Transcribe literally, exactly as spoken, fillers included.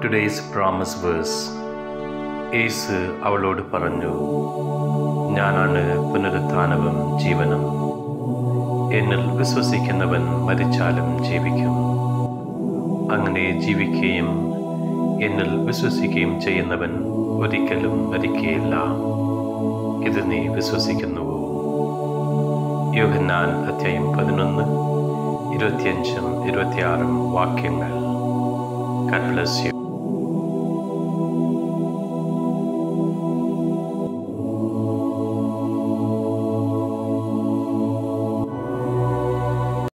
Today's promise verse. യേശു അവളോട് പറഞ്ഞു, ഞാനാണ് പുനരുത്ഥാനവും ജീവനും. എന്നിൽ വിശ്വസിക്കുന്നവൻ മരിച്ചാലും ജീവിക്കും. അങ്ങനെ ജീവിക്കുകയും എന്നിൽ വിശ്വസിക്കുകയും ചെയ്യുന്നവൻ ഒരിക്കലും മരിക്കുകയില്ല. ഇത് നീ വിശ്വസിക്കുന്നുവോ? യോഹന്നാൻ അധ്യായം പതിനൊന്ന് ഇരുപത്തിയഞ്ചും ഇരുപത്തിയാറും വാക്യങ്ങൾ. God bless you.